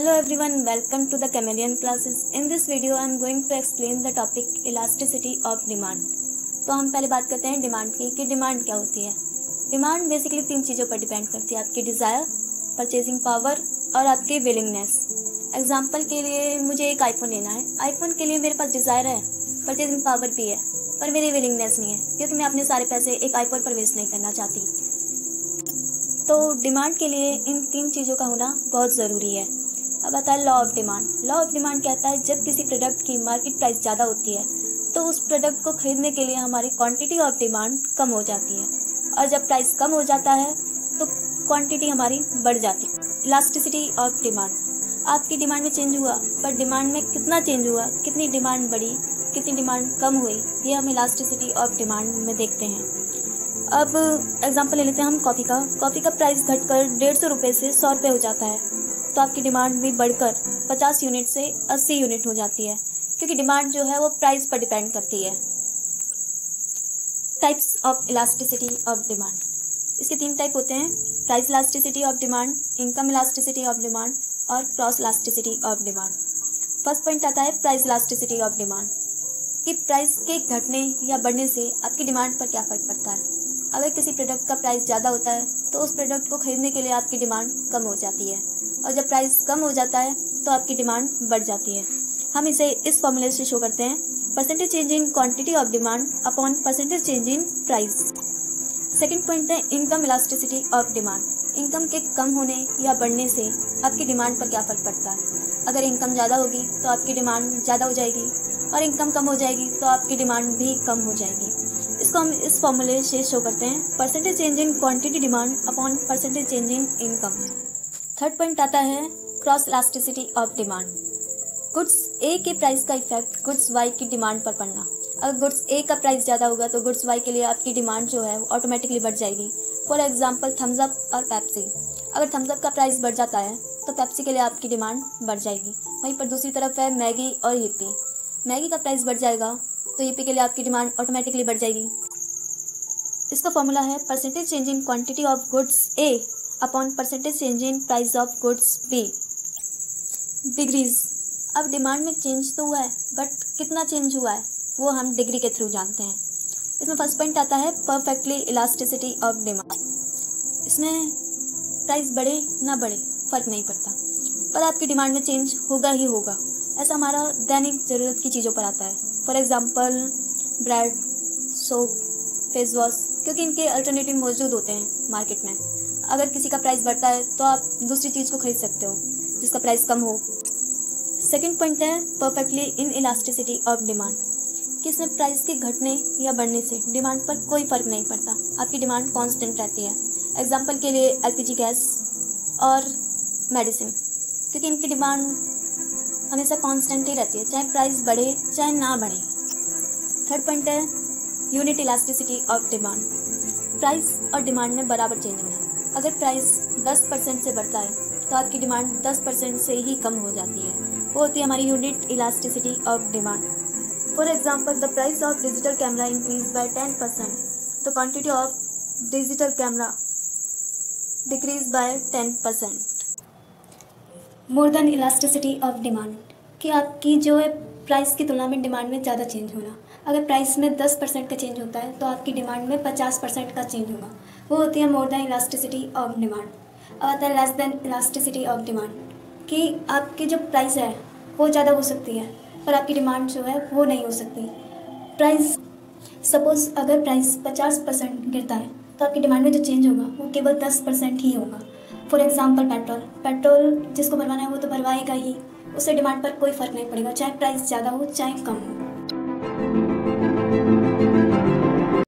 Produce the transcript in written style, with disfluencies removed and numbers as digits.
Hello everyone, welcome to the Chameleon classes. In this video I am going to explain the topic elasticity of demand. तो हम पहले बात करते हैं demand की कि डिमांड क्या होती है। डिमांड बेसिकली 3 चीज़ों पर डिपेंड करती है, आपकी डिज़ायर, परचेजिंग पावर और आपकी विलिंगनेस। एग्जांपल के लिए मुझे एक आईफोन लेना है। आईफोन के लिए मेरे पास डिज़ायर है, परचेजिंग पावर भी है, पर मेरी विलिंगनेस नहीं है क्योंकि मैं अपने सारे पैसे एक आईफोन पर वेस्ट नहीं करना चाहती। तो डिमांड के लिए इन 3 चीज़ों का होना बहुत ज़रूरी है। अब आता है law of demand. Law of demand कहता है जब किसी प्रोडक्ट की मार्केट प्राइस ज़्यादा होती है तो उस प्रोडक्ट को खरीदने के लिए हमारी क्वांटिटी ऑफ डिमांड कम हो जाती है, और जब प्राइस कम हो जाता है तो क्वांटिटी हमारी बढ़ जाती है। इलास्टिसिटी ऑफ डिमांड, आपकी डिमांड में चेंज हुआ, पर डिमांड में कितना चेंज हुआ, कितनी डिमांड बढ़ी, कितनी डिमांड कम हुई, ये हम इलास्टिसिटी ऑफ डिमांड में देखते हैं। अब एग्जांपल ले लेते हैं हम कॉफ़ी का। कॉफ़ी का प्राइस घटकर 150 रुपये से 100 रुपये हो जाता है तो आपकी डिमांड भी बढ़कर 50 यूनिट से 80 यूनिट हो जाती है, क्योंकि डिमांड जो है वो प्राइस पर डिपेंड करती है। Types of elasticity of demand, इसके 3 टाइप होते हैं: price elasticity of demand, income elasticity of demand और cross elasticity of demand. First point आता है प्राइस इलास्टिसिटी ऑफ डिमांड, कि प्राइस के घटने या बढ़ने से आपकी डिमांड पर क्या फ़र्क पड़ता है। अगर किसी प्रोडक्ट का प्राइस ज़्यादा होता है तो उस प्रोडक्ट को खरीदने के लिए आपकी डिमांड कम हो जाती है, और जब प्राइस कम हो जाता है तो आपकी डिमांड बढ़ जाती है। हम इसे इस फॉर्मूले से शो करते हैं: percentage change in quantity of demand upon percentage change in price. Second point है income elasticity of demand. Income के कम होने या बढ़ने से आपकी डिमांड पर क्या फ़र्क पड़ता है। अगर इनकम ज़्यादा होगी तो आपकी डिमांड ज़्यादा हो जाएगी, और इनकम कम हो जाएगी तो आपकी डिमांड भी कम हो जाएगी। इसको हम इस फॉर्मूले से शो करते हैं: percentage change in quantity demand upon percentage change in income. Third point आता है cross elasticity of demand. Goods A के प्राइस का इफेक्ट गुड्स वाई की डिमांड पर पड़ना। अगर गुड्स ए का प्राइस ज़्यादा होगा तो गुड्स वाई के लिए आपकी डिमांड जो है वो ऑटोमेटिकली बढ़ जाएगी। फॉर एग्जांपल थम्स अप और पेप्सी। अगर थम्स अप का प्राइस बढ़ जाता है तो पेप्सी के लिए आपकी डिमांड बढ़ जाएगी। वहीं पर दूसरी तरफ है मैगी और हिप्पी। मैगी का प्राइस बढ़ जाएगा तो हिप्पी के लिए आपकी डिमांड ऑटोमेटिकली बढ़ जाएगी। इसका फॉर्मूला है percentage change in quantity of goods A upon percentage change in price of goods B. Degrees, अब डिमांड में चेंज तो हुआ है, बट कितना चेंज हुआ है वो हम डिग्री के थ्रू जानते हैं। इसमें फर्स्ट पॉइंट आता है परफेक्टली इलास्टिसिटी ऑफ डिमांड। इसमें प्राइस बढ़े ना बढ़े फ़र्क नहीं पड़ता, पर आपकी डिमांड में चेंज होगा ही होगा। ऐसा हमारा दैनिक ज़रूरत की चीज़ों पर आता है। For example bread, soap, face wash, क्योंकि इनके अल्टरनेटिव मौजूद होते हैं मार्केट में। अगर किसी का प्राइस बढ़ता है तो आप दूसरी चीज़ को खरीद सकते हो जिसका प्राइस कम हो। सेकंड पॉइंट है perfectly inelasticity of demand, कि इसमें प्राइस के घटने या बढ़ने से डिमांड पर कोई फ़र्क नहीं पड़ता, आपकी डिमांड कांस्टेंट रहती है। एग्जांपल के लिए एलपीजी गैस और मेडिसिन, क्योंकि इनकी डिमांड हमेशा कांस्टेंट ही रहती है, चाहे प्राइस बढ़े चाहे ना बढ़े। थर्ड पॉइंट है unit elasticity of demand. Price और डिमांड में बराबर चेंज होना। अगर प्राइस 10% से बढ़ता है तो आपकी डिमांड 10% से ही कम हो जाती है, वो होती है हमारी unit elasticity of demand. For example the price of digital camera increase by 10%, the quantity of digital camera decrease by 10%। More than elasticity of demand, कि आपकी जो है प्राइस की तुलना में डिमांड में ज़्यादा चेंज होना। अगर प्राइस में 10% का चेंज होता है तो आपकी डिमांड में 50% का चेंज होगा, वो होती है more than elasticity of demand. अब आता है less than elasticity of demand, कि आपकी जो प्राइस है वो ज़्यादा हो सकती है पर आपकी डिमांड जो है वो नहीं हो सकती। प्राइस सपोज़ अगर प्राइस 50% गिरता है तो आपकी डिमांड में जो चेंज होगा वो केवल 10% ही होगा। फॉर एग्जांपल पेट्रोल जिसको भरवाना है वो तो भरवाएगा ही, उससे डिमांड पर कोई फ़र्क नहीं पड़ेगा, चाहे प्राइस ज़्यादा हो चाहे कम हो।